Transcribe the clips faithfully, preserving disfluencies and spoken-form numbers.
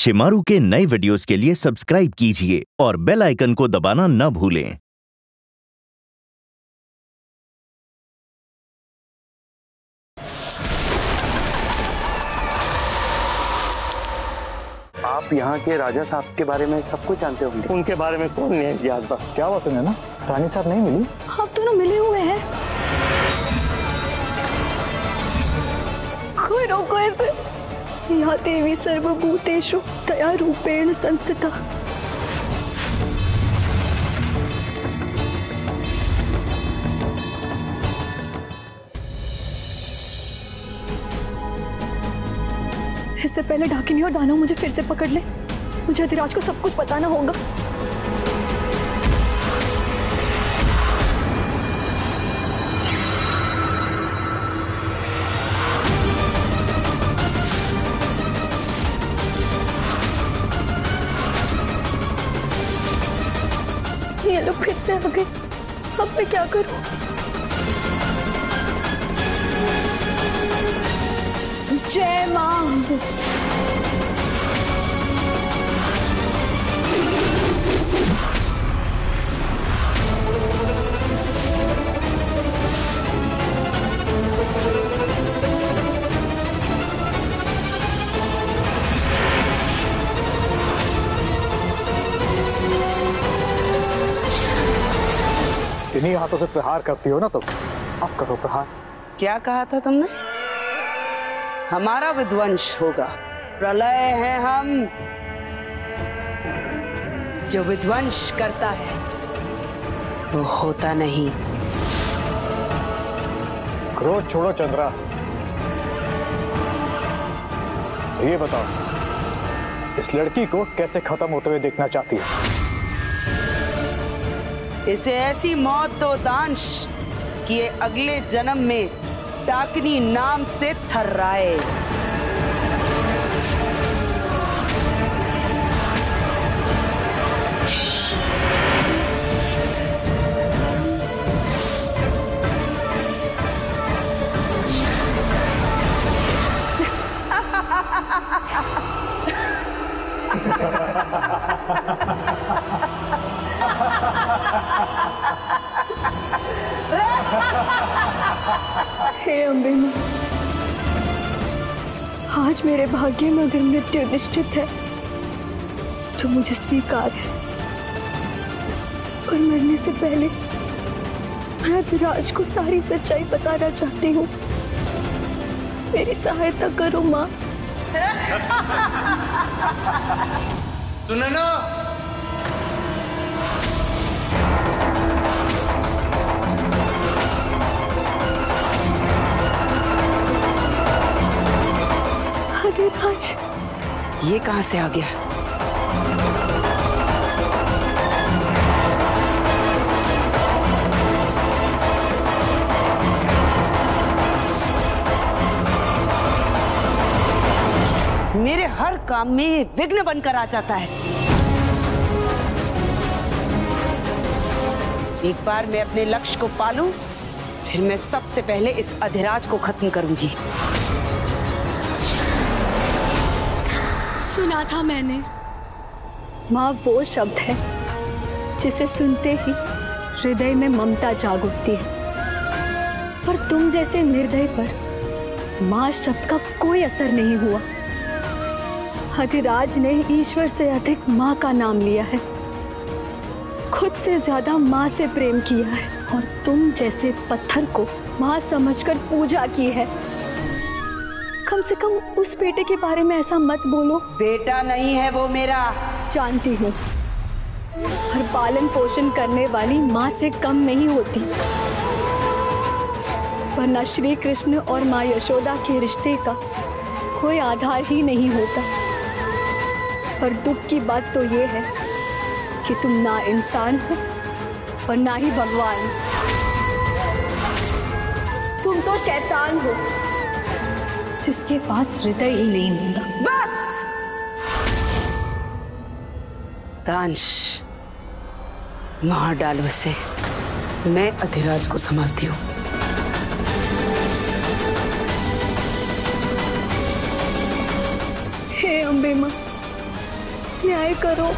शिमारू के नए वीडियोस के लिए सब्सक्राइब कीजिए और बेल आइकन को दबाना न भूलें। आप यहाँ के राजा साहब के बारे में सब कुछ जानते होंगे। उनके बारे में कौन नहीं जानता। क्या बात है ना, रानी साहब नहीं मिली? आप दोनों मिले हुए हैं। कोई रोको इसे। या देवी सर्वभूतेषु दया रूपेण संस्थिता। इससे पहले डाकिनी और दानव मुझे फिर से पकड़ ले, मुझे अधिराज को सब कुछ बताना होगा। ये लोग फिर से आ गए, अब मैं क्या करूं? जय मां। इन्हीं हाथों से प्रहार करती हो ना, तो अब करो प्रहार। क्या कहा था तुमने? हमारा विध्वंस होगा। प्रलय है हम, जो विध्वंस करता है वो होता नहीं। क्रोध छोड़ो चंद्रा, ये बताओ इस लड़की को कैसे खत्म होते हुए देखना चाहती है? इसे ऐसी मौत दो दांश कि ये अगले जन्म में डाकिनी नाम से थर्राए। हे अम्बे मां, आज मेरे भाग्य में अगर मृत्यु निश्चित है तो मुझे स्वीकार है, और मरने से पहले मैं अधिराज को सारी सच्चाई बताना चाहती हूँ। मेरी सहायता करो माँ। सुनो ना, अधिराज ये कहां से आ गया? मेरे हर काम में विघ्न बनकर आ जाता है। एक बार मैं अपने लक्ष्य को पालूं, फिर मैं सबसे पहले इस अधिराज को खत्म करूंगी। सुना था मैंने, माँ वो शब्द है जिसे सुनते ही हृदय में ममता जाग उठती है, पर तुम जैसे निर्दय पर माँ शब्द का कोई असर नहीं हुआ। अधिराज ने ईश्वर से अधिक माँ का नाम लिया है, खुद से ज्यादा माँ से प्रेम किया है, और तुम जैसे पत्थर को माँ समझकर पूजा की है। कम से कम उस बेटे के बारे में ऐसा मत बोलो। बेटा नहीं है वो मेरा। जानती हूँ, पर पालन पोषण करने वाली माँ से कम नहीं होती, वरना श्री कृष्ण और माँ यशोदा के रिश्ते का कोई आधार ही नहीं होता। पर दुख की बात तो ये है कि तुम ना इंसान हो और ना ही भगवान। तुम तो शैतान हो जिसके पास हृदय ही नहीं होता। बस दांश, मार डालो इसे। मैं अधिराज को संभालती हूँ। हे अम्बे माँ, न्याय करो।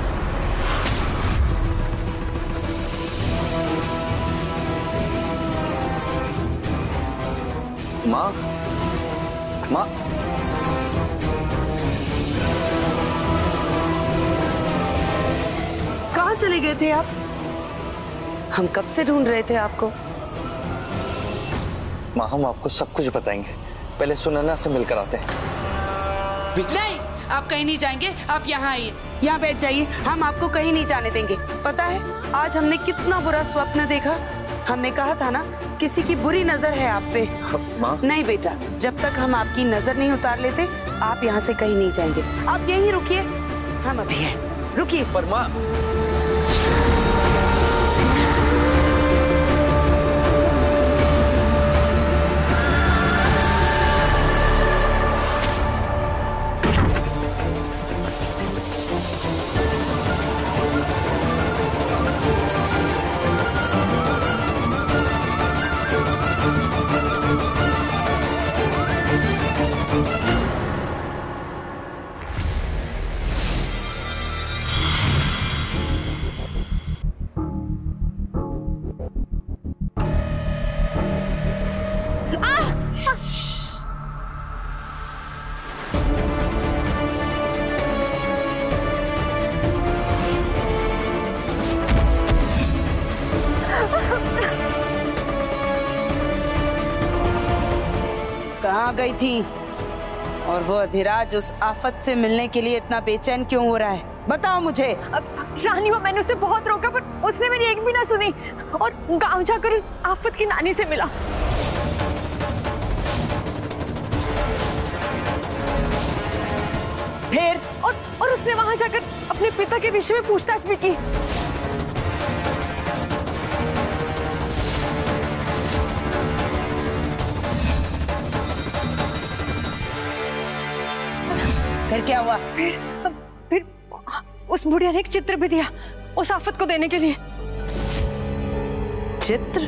माँ, माँ, कहाँ चले गए थे आप? हम कब से ढूंढ रहे थे आपको। माँ हम आपको सब कुछ बताएंगे, पहले सुनैना से मिलकर आते हैं। नहीं, आप कहीं नहीं जाएंगे, आप यहाँ आइए, यहाँ बैठ जाइए, हम आपको कहीं नहीं जाने देंगे। पता है आज हमने कितना बुरा स्वप्न देखा। हमने कहा था ना किसी की बुरी नजर है आप पे। माँ, नहीं बेटा, जब तक हम आपकी नजर नहीं उतार लेते आप यहाँ से कहीं नहीं जाएंगे। आप यहीं रुकिए, हम अभी हैं, रुकिए। पर माँ, कहाँ गई थी? और वो अधिराज उस आफत से मिलने के लिए इतना बेचैन क्यों हो रहा है? बताओ मुझे। अब रानी वो मैंने उसे बहुत रोका पर उसने मेरी एक भी ना सुनी और गांव जाकर उस आफत की नानी से मिला। फिर और और उसने वहां जाकर अपने पिता के विषय में पूछताछ भी की। फिर क्या हुआ? फिर फिर उस बुढ़िया ने एक चित्र भी दिया उस आफत को देने के लिए। चित्र?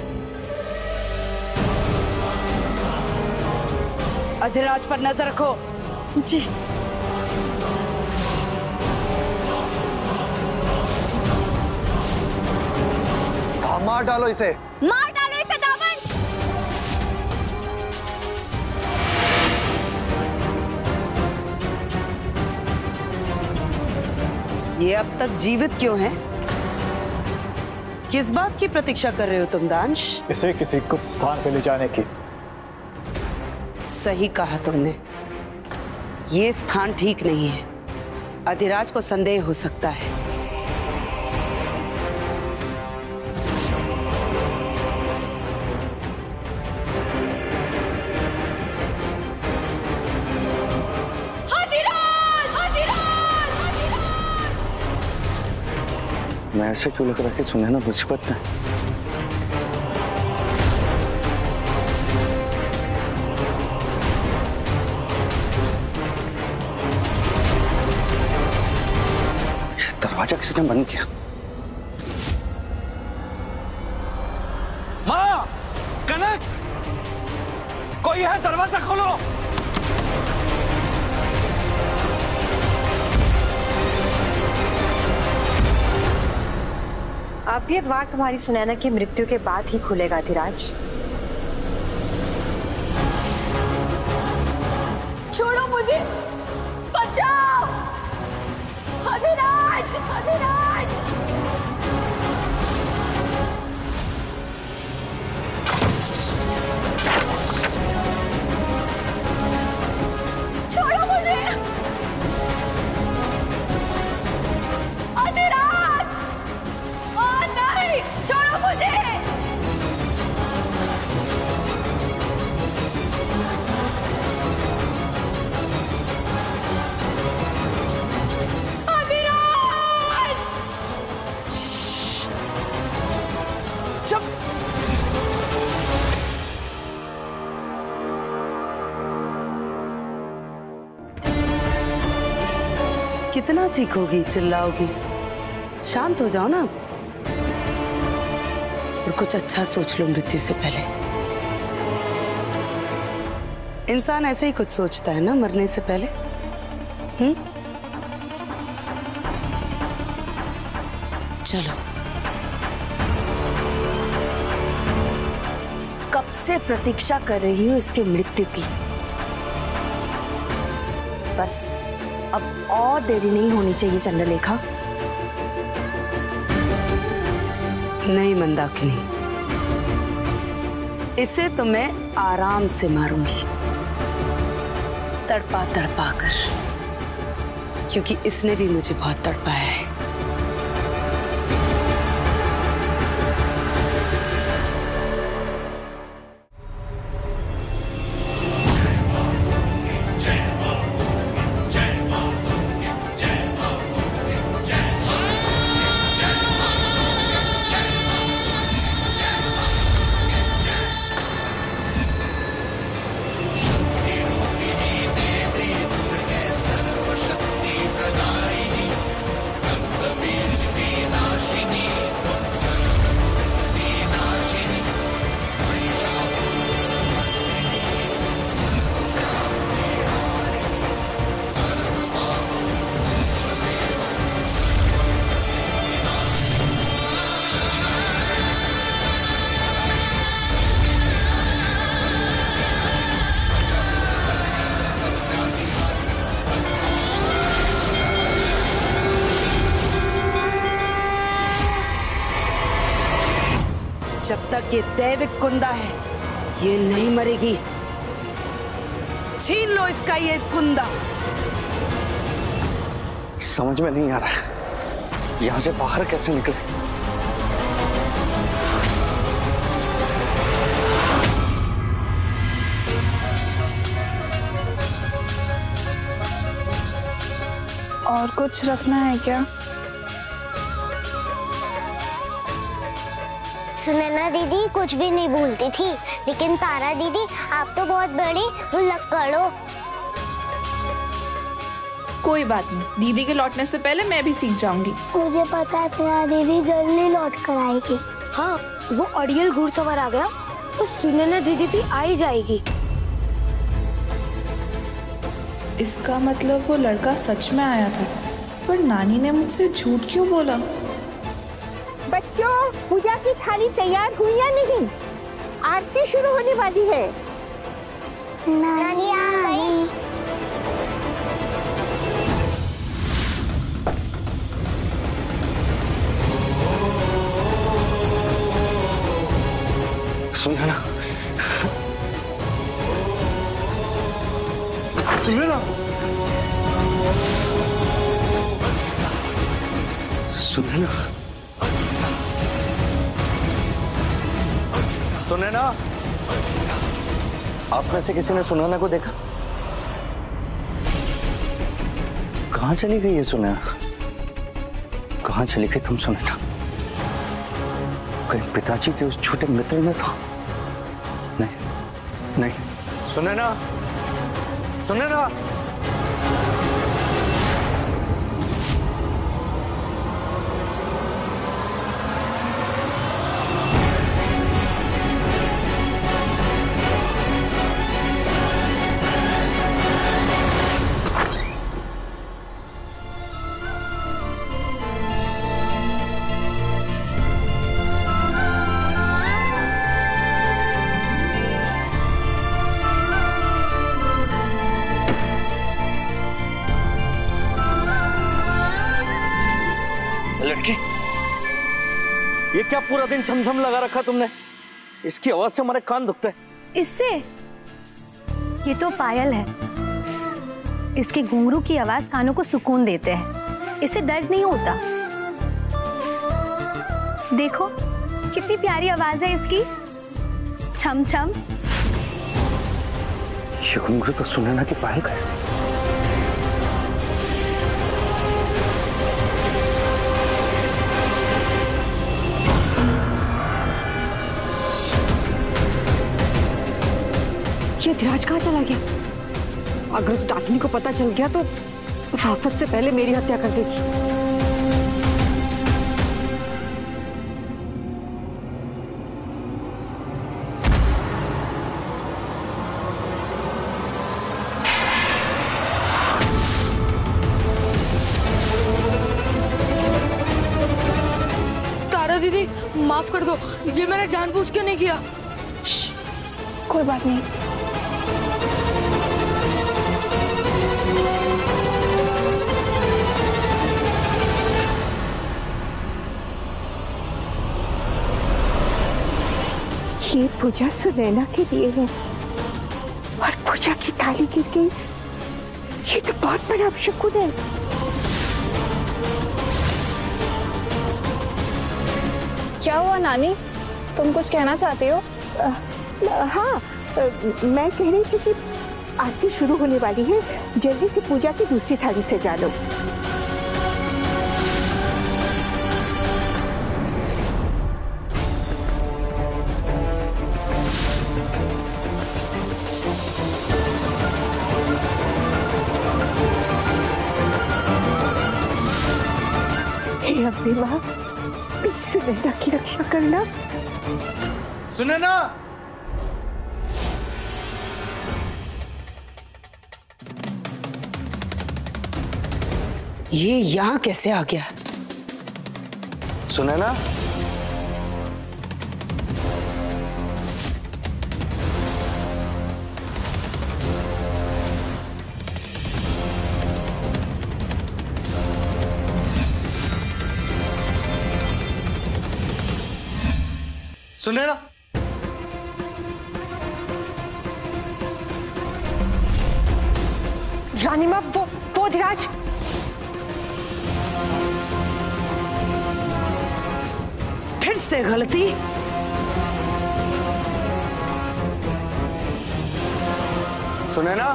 अधिराज पर नजर रखो। जी। मार डालो इसे। मार डालो इसे दामंश। ये अब तक जीवित क्यों है? किस बात की प्रतीक्षा कर रहे हो तुम दांश? इसे किसी गुप्त स्थान पे ले जाने की। सही कहा तुमने, ये स्थान ठीक नहीं है। अधिराज को संदेह हो सकता है। मैं ऐसे क्यों लग रहा है कि सुनैना मुसीबत में? ये दरवाजा किसने बंद किया? माँ, कनक, कोई है, दरवाजा खोलो। अब ये द्वार तुम्हारी सुनैना की मृत्यु के बाद ही खुलेगा अधिराज। छोड़ो मुझे, बचाओ! अधिराज, अधिराज! छोड़ो मुझे! अधिराज! ओ नहीं! छोड़ो मुझे! कितना चीखोगी, चिल्लाओगी? शांत हो जाओ ना और कुछ अच्छा सोच लो मृत्यु से पहले। इंसान ऐसे ही कुछ सोचता है ना मरने से पहले। हम्म चलो। कब से प्रतीक्षा कर रही हूँ इसके मृत्यु की। बस अब और देरी नहीं होनी चाहिए चंद्रलेखा। नहीं मंदाकिनी, इसे तो मैं आराम से मारूंगी, तड़पा तड़पा कर, क्योंकि इसने भी मुझे बहुत तड़पाया है। जब तक ये दैविक कुंदा है, ये नहीं मरेगी। छीन लो इसका ये कुंदा। समझ में नहीं आ रहा है यहां से बाहर कैसे निकले। और कुछ रखना है क्या? सुनैना दीदी कुछ भी नहीं भूलती थी, लेकिन तारा दीदी आप तो बहुत बड़ी भुलक्कड़ हो। कोई बात नहीं, दीदी के लौटने से पहले मैं भी सीख जाऊंगी। मुझे पता है सुनैना दीदी जल्दी लौट कर आएगी। हाँ, वो अड़ियल घुड़सवार आ गया तो सुनैना दीदी भी आ ही जाएगी। इसका मतलब वो लड़का सच में आया था, पर नानी ने मुझसे झूठ क्यों बोला? बच्चों, पूजा की थाली तैयार हुई या नहीं? आरती शुरू होने वाली है। नानी आ गई। सुनैना, सुनैना, सुनैना, सुनैना, आप में से किसी ने सुनैना को देखा? कहां चली गई ये सुनैना? कहां चली गई तुम सुनैना? कहीं पिताजी के उस छोटे मित्र में तो नहीं? नहीं। सुनैना, सुनैना, लड़की, ये क्या पूरा दिन छमछम लगा रखा तुमने? इसकी आवाज से हमारे कान दुखते हैं। इससे? ये तो पायल है। इसके घुंघरू की आवाज कानों को सुकून देते हैं। इससे दर्द नहीं होता। देखो कितनी प्यारी आवाज है इसकी, छम छम। ये घुंघरू तो सुनैना की पायल का है। ये धीराज कहाँ चला गया? अगर उस डाकिनी को पता चल गया तो उस आफत से पहले मेरी हत्या कर देगी। दीदी माफ कर दो, ये मैंने जानबूझ के नहीं किया। कोई बात नहीं। ये पूजा सुनैना के लिए है और पूजा की ताली गिर गई, ये तो बहुत बड़ा अपशकुन है। क्या हुआ नानी, तुम कुछ कहना चाहती हो? आ, हाँ आ, मैं कह रही थी कि आरती शुरू होने वाली है, जल्दी से पूजा की दूसरी थाली सजा लो। हे अम्बे माँ, सुनैना की रक्षा करना। सुनैना, ये यहाँ कैसे आ गया? सुनैना, सुनैना, रानी माँ, वो वो धीराज। फिर से गलती? सुनैना,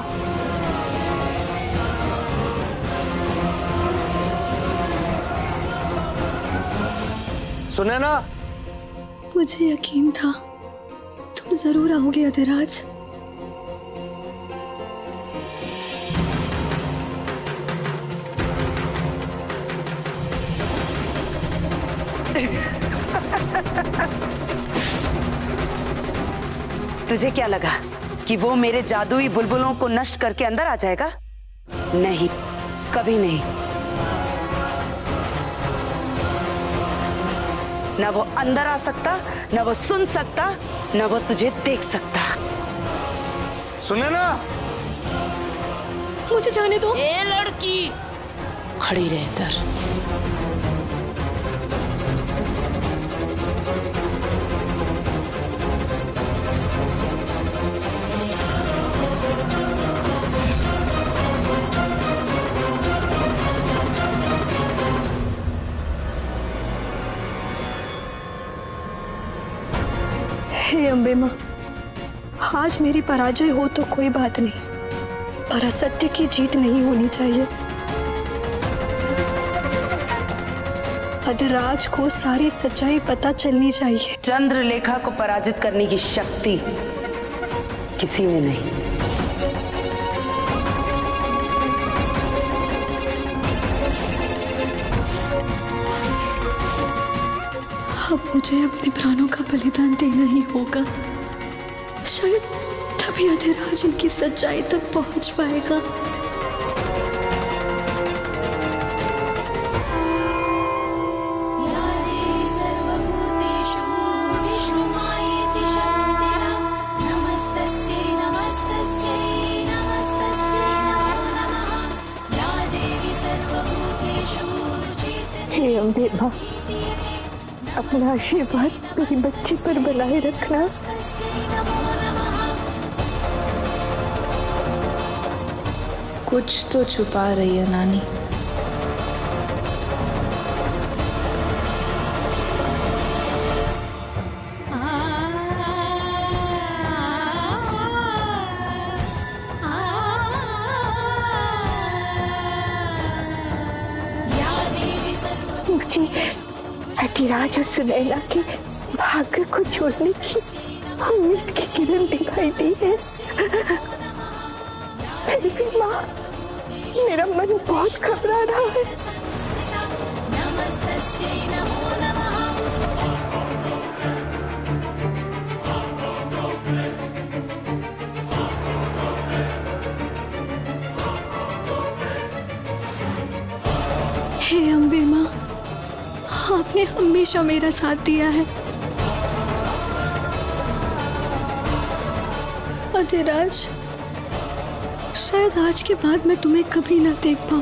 सुनैना, मुझे यकीन था तुम जरूर आओगे अधिराज। तुझे क्या लगा कि वो मेरे जादुई बुलबुलों को नष्ट करके अंदर आ जाएगा? नहीं, कभी नहीं। न वो अंदर आ सकता, न वो सुन सकता, न वो तुझे देख सकता। सुनैना, मुझे जाने दो। ए लड़की, खड़ी रह इधर। हे अम्बे माँ, आज मेरी पराजय हो तो कोई बात नहीं, पर असत्य की जीत नहीं होनी चाहिए। अधिराज को सारी सच्चाई पता चलनी चाहिए। चंद्रलेखा को पराजित करने की शक्ति किसी में नहीं। अब मुझे अपने प्राणों का बलिदान देना ही होगा। शायद तभी अधिराज इनकी सच्चाई तक पहुंच पाएगा। हे अम्बे माँ, अपना आशीर्वाद मेरी बच्ची पर बनाए रखना। कुछ तो छुपा रही है नानी। मुझे अधिराज और सुनैना के भाग्य को छोड़ने की उम्मीद की किरण दिखाई दी है। फिर भी माँ, मेरा मन बहुत घबरा रहा है। हे अम्बे माँ, आपने हमेशा मेरा साथ दिया है। अधिराज, शायद आज के बाद मैं तुम्हें कभी ना देख पाऊं,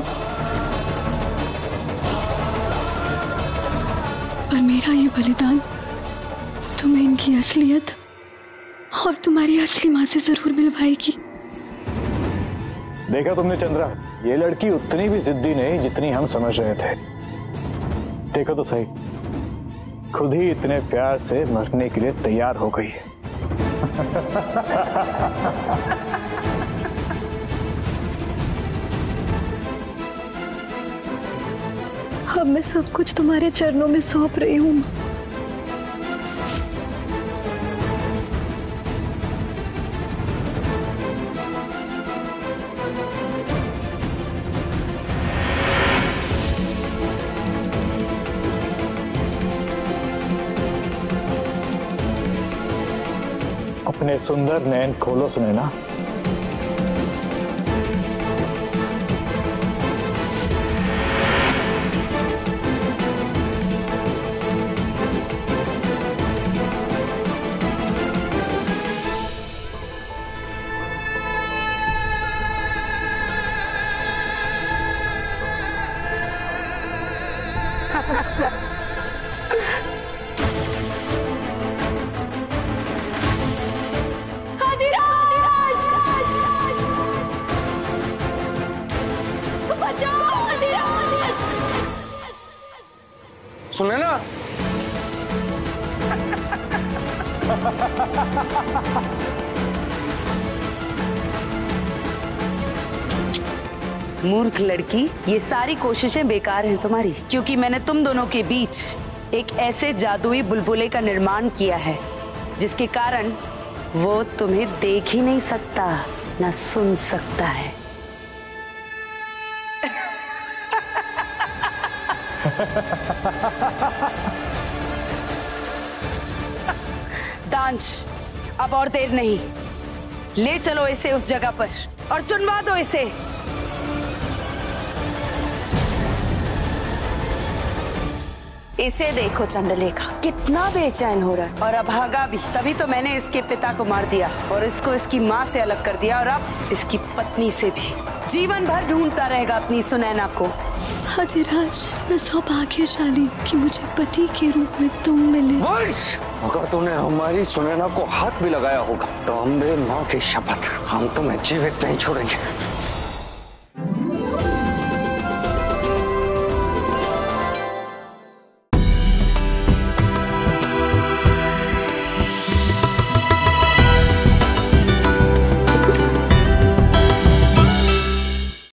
पर मेरा ये बलिदान तुम्हें इनकी असलियत और तुम्हारी असली माँ से जरूर मिलवाएगी। देखा तुमने चंद्रा, ये लड़की उतनी भी जिद्दी नहीं जितनी हम समझ रहे थे। देखो तो सही, खुद ही इतने प्यार से मरने के लिए तैयार हो गई है। अब मैं सब कुछ तुम्हारे चरणों में सौंप रही हूँ। अपने सुंदर नयन खोलो सुनैना। सुने ना, मूर्ख लड़की, ये सारी कोशिशें बेकार हैं तुम्हारी, क्योंकि मैंने तुम दोनों के बीच एक ऐसे जादुई बुलबुले का निर्माण किया है जिसके कारण वो तुम्हें देख ही नहीं सकता, ना सुन सकता है। दांश, अब और देर नहीं, ले चलो इसे उस जगह पर और चुनवा दो इसे। इसे देखो चंद्रलेखा, कितना बेचैन हो रहा है और अभागा भी। तभी तो मैंने इसके पिता को मार दिया और इसको इसकी माँ से अलग कर दिया, और अब इसकी पत्नी से भी। जीवन भर ढूंढता रहेगा अपनी सुनैना को। अधिराज, मैं सौभाग्यशाली हूँ कि मुझे पति के रूप में तुम मिले। अगर तूने हमारी सुनैना को हाथ भी लगाया होगा तो अम्बे माँ की शपथ, हम तुम्हें जीवित नहीं छोड़ेंगे।